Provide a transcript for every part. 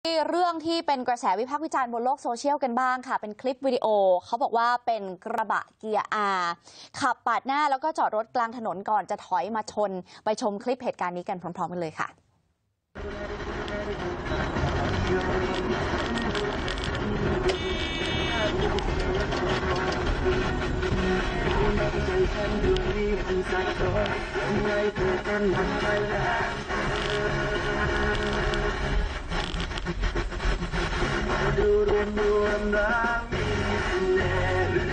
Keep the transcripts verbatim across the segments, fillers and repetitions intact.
เรื่องที่เป็นกระแสวิพากษ์วิจารณ์บนโลกโซเชียลกันบ้างค่ะเป็นคลิปวิดีโอเขาบอกว่าเป็นกระบะเกียร์ R ขับปาดหน้าแล้วก็จอดรถกลางถนนก่อนจะถอยมาชนไปชมคลิปเหตุการณ์นี้กันพร้อมๆกันเลยค่ะดูรวมรวมรักมีเสน่ห์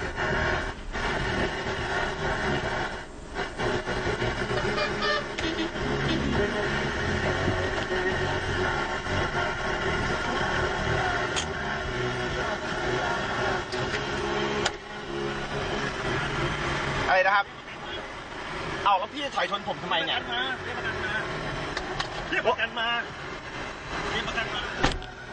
อะไรนะครับเอาแล้วพี่จะถอยชนผมทำไมเนี่ยเรียกประกันมาเรียกประกันมาเรียกประกันมา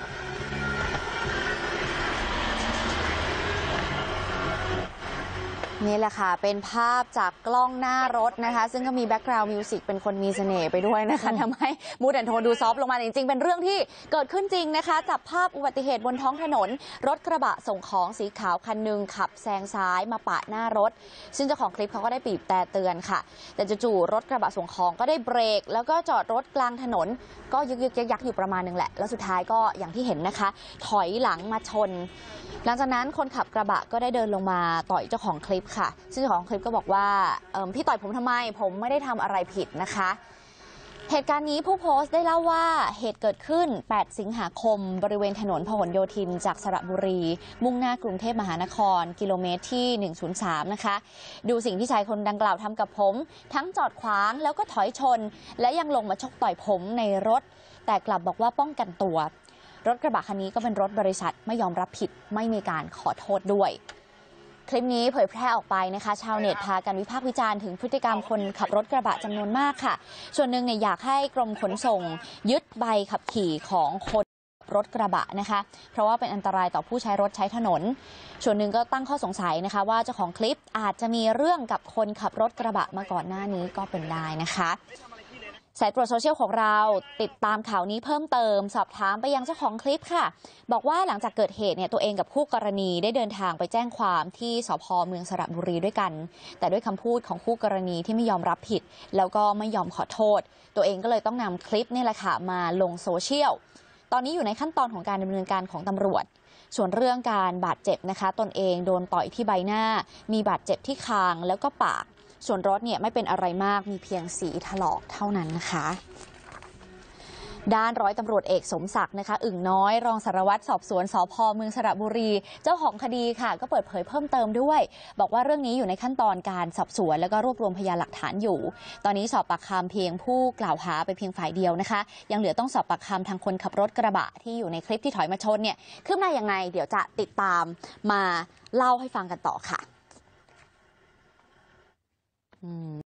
นี่แหละค่ะเป็นภาพจากกล้องหน้ารถนะคะซึ่งก็มีแบ็กกราวด์มิวสิกเป็นคนมีเสน่ห์ไปด้วยนะคะทำให้มูดแอนโทนดูซอฟต์ลงมาจริงๆเป็นเรื่องที่เกิดขึ้นจริงนะคะจับภาพอุบัติเหตุบนท้องถนนรถกระบะส่งของสีขาวคันหนึ่งขับแซงซ้ายมาปาดหน้ารถซึ่งเจ้าของคลิปเขาก็ได้บีบแต่เตือนค่ะแต่จู่ๆรถกระบะส่งของก็ได้เบรกแล้วก็จอดรถกลางถนนก็ยึกยึกยักยักอยู่ประมาณนึงแหละแล้วสุดท้ายก็อย่างที่เห็นนะคะถอยหลังมาชนหลังจากนั้นคนขับกระบะก็ได้เดินลงมาต่อยเจ้าของคลิปค่ะซึ่งเจ้าของคลิปก็บอกว่าพี่ต่อยผมทำไมผมไม่ได้ทำอะไรผิดนะคะเหตุการณ์นี้ผู้โพสต์ได้เล่าว่าเหตุเกิดขึ้นแปดสิงหาคมบริเวณถนนพหลโยธินจากสระบุรีมุ่งหน้ากรุงเทพมหานครกิโลเมตรที่หนึ่งศูนย์สามนะคะดูสิ่งที่ชายคนดังกล่าวทำกับผมทั้งจอดขวางแล้วก็ถอยชนและยังลงมาชกต่อยผมในรถแต่กลับบอกว่าป้องกันตัวรถกระบะคันนี้ก็เป็นรถบริษัทไม่ยอมรับผิดไม่มีการขอโทษด้วยคลิปนี้เผยแพร่ออกไปนะคะชาวเน็ตพากันวิพากษ์วิจารณ์ถึงพฤติกรรมคนขับรถกระบะจำนวนมากค่ะส่วนหนึ่งเนี่ยอยากให้กรมขนส่งยึดใบขับขี่ของคนรถกระบะนะคะเพราะว่าเป็นอันตรายต่อผู้ใช้รถใช้ถนนส่วนหนึ่งก็ตั้งข้อสงสัยนะคะว่าเจ้าของคลิปอาจจะมีเรื่องกับคนขับรถกระบะมาก่อนหน้านี้ก็เป็นได้นะคะสายตรวจโซเชียลของเราติดตามข่าวนี้เพิ่มเติมสอบถามไปยังเจ้าของคลิปค่ะบอกว่าหลังจากเกิดเหตุเนี่ยตัวเองกับคู่กรณีได้เดินทางไปแจ้งความที่สภ.เมืองสระบุรีด้วยกันแต่ด้วยคำพูดของคู่กรณีที่ไม่ยอมรับผิดแล้วก็ไม่ยอมขอโทษตัวเองก็เลยต้องนำคลิปนี่แหละค่ะมาลงโซเชียลตอนนี้อยู่ในขั้นตอนของการดำเนินการของตำรวจส่วนเรื่องการบาดเจ็บนะคะตนเองโดนต่อยที่ใบหน้ามีบาดเจ็บที่คางแล้วก็ปากส่วนรถเนี่ยไม่เป็นอะไรมากมีเพียงสีถลอกเท่านั้นนะคะด้านร้อยตำรวจเอกสมศักดิ์นะคะอึ่งน้อยรองสารวัตรสอบสวนสภ.เมืองสระบุรีเจ้าของคดีค่ะก็เปิดเผยเพิ่มเติมด้วยบอกว่าเรื่องนี้อยู่ในขั้นตอนการสอบสวนแล้วก็รวบรวมพยานหลักฐานอยู่ตอนนี้สอบปากคำเพียงผู้กล่าวหาไปเพียงฝ่ายเดียวนะคะยังเหลือต้องสอบปากคำทางคนขับรถกระบะที่อยู่ในคลิปที่ถอยมาชนเนี่ยคืบหน้ายังไงเดี๋ยวจะติดตามมาเล่าให้ฟังกันต่อค่ะ